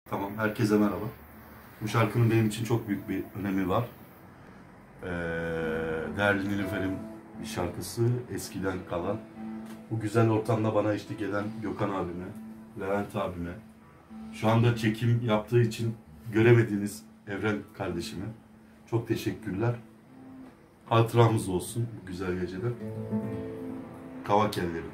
Tamam, herkese merhaba. Bu şarkının benim için çok büyük bir önemi var. Değerli Nilüfer'in bir şarkısı, eskiden kalan. Bu güzel ortamda bana eşlik eden Gökhan abime, Levent abime, şu anda çekim yaptığı için göremediğiniz Evren kardeşime çok teşekkürler. Hatıramız olsun bu güzel gecede. Kavak elleri.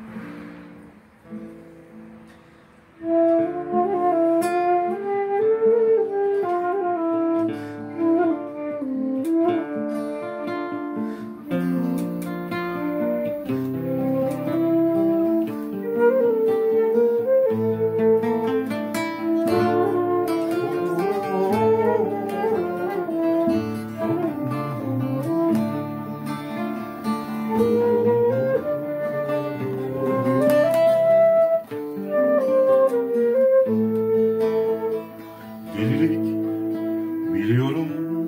Delilik biliyorum,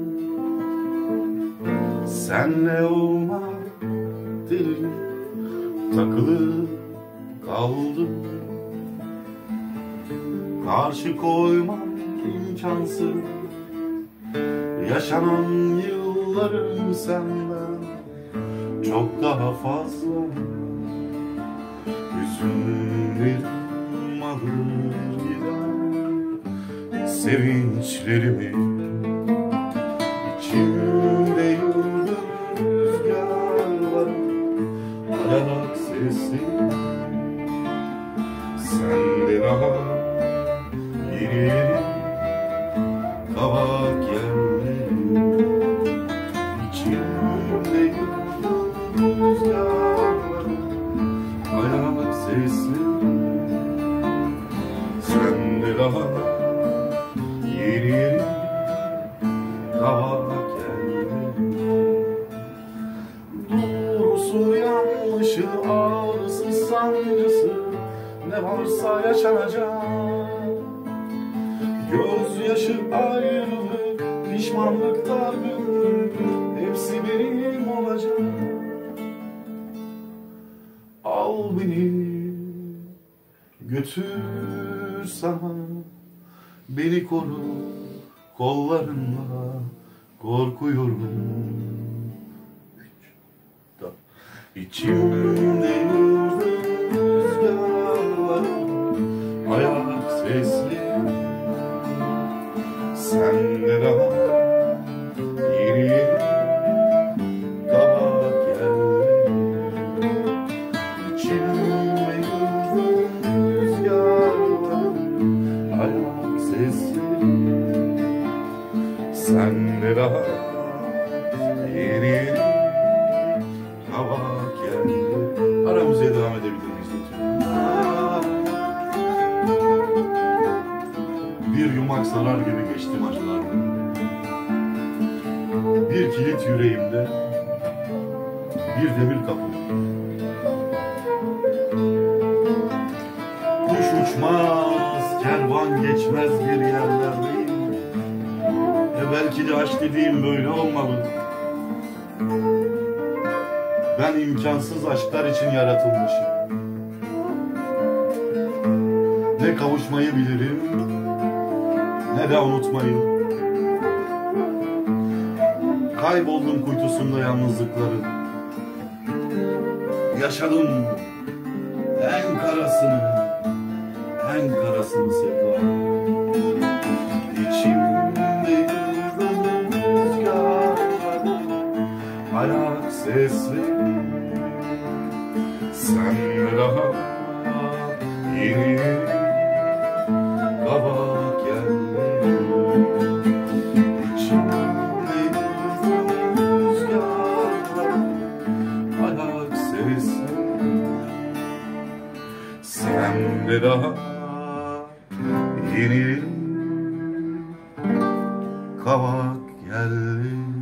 senle olmak delilik, takılı kaldım. Karşı koymam imkansız, yaşanan yıllarım senden çok daha fazla. Hüzünlerim alır gider sevinçlerimi, içimde yıldız rüzgarlar, ayak sesi. Sende daha yeni kavak yerleri, içimde yıldız rüzgarlar, ayak sesi. Sende daha yeni kavak yerleri, doğrusu yanlışı, ağrısı sancısı ne varsa yaşanacak. Gözyaşı, ayrılık, pişmanlık, dargınlık hepsi benim olacak. Al beni götür sana, beni koru kollarınla, korkuyorum. İçimde yıldız rüzgarlar, ayak sesli. Sende daha yeni kavak yerleri, içimde yıldız rüzgarlar, ayak sesli. Sende daha yeni kavak yerleri. Ara müziğe devam edebilir miyiz lütfen? Bir yumak sarar gibi geçtim acılarla. Bir kilit yüreğimde, bir demir kapı. Kuş uçmaz, kervan geçmez bir yerlerdeyim. Belki de aşk dediğim böyle olmalı. Ben imkansız aşklar için yaratılmışım. Ne kavuşmayı bilirim, ne de unutmayı. Kayboldum kuytusunda yalnızlıkların. Yaşadım en karasını sevda. İçimde rüzgarlar, ayak sesli. Sen daha yeni kavak yerleri, içimde rüzgarlar, ayak sesli. Sende daha yeni kavak yerleri.